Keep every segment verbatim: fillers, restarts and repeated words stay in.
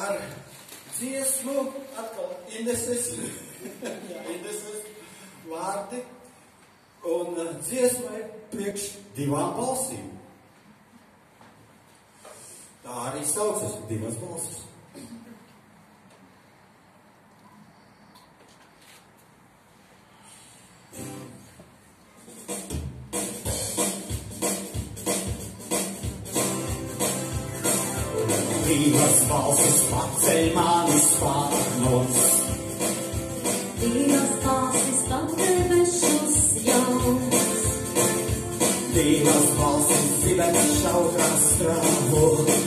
ar dziesmu atkal Indeses, Indeses vārdi, un dziesma ir priekš divām balsīm. Tā arī saucas divas balsis. Divas balsis paceļ mani spārnos. Divas balsis padebesus jauns. Divas balsis zibens šaurā strāvo.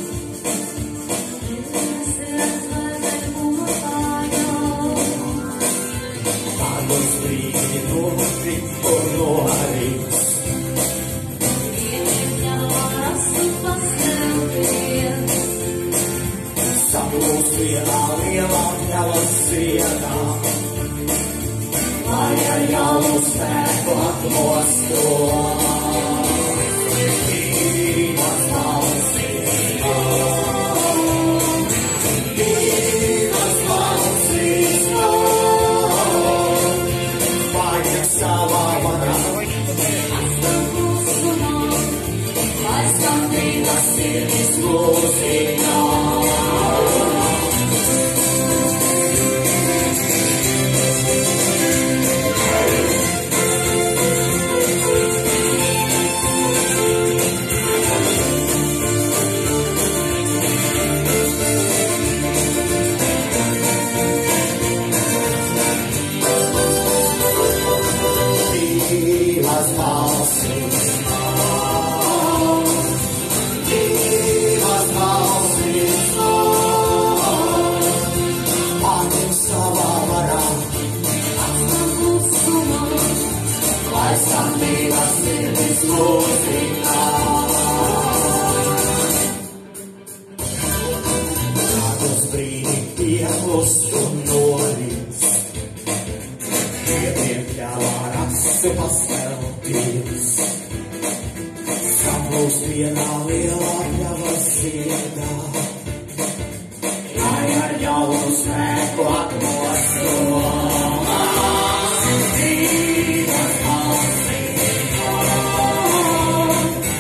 Divas ir mūpājās. Tādos brīdi nokrīt un norīts. Vieniem jāvaras un pastelties. Sapūs vienā lielā ņavas siedā, lai ar jaunu spēku atmosto. Divas balsis, oh, divas balsis, oh, paņem savā varā. Atskan klusumā, lai skan divas sirdis mūzikā. Divas balsis, oh, divas balsis, oh, paņem savā varā. Atskan klusumā, Lai skan divas sirdis mūzikā. Tādos brīdi pieklust un norīts, Dieviem ļāvā rasu pastelties. Saplūs vienā lielā pļavas ziedā, lai ar jaunu spēku atmosto. Divas balsis, oh,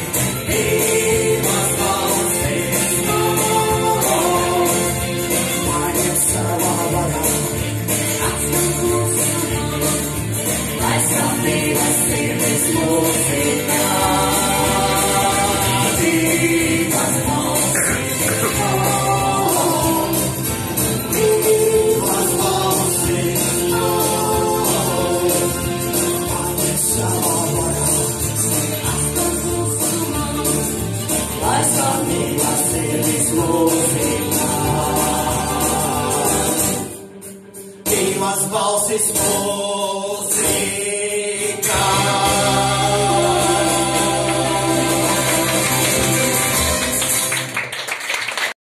divas balsis, oh, paņem savā varā. atskan klusumā, Lai skan divas sirdis mūzikā. Divas balsis, oh, divas balsis, oh, paņem savā varā. atskan klusumā, Lai skan divas sirdis mūzikā. Divas balsis, oh,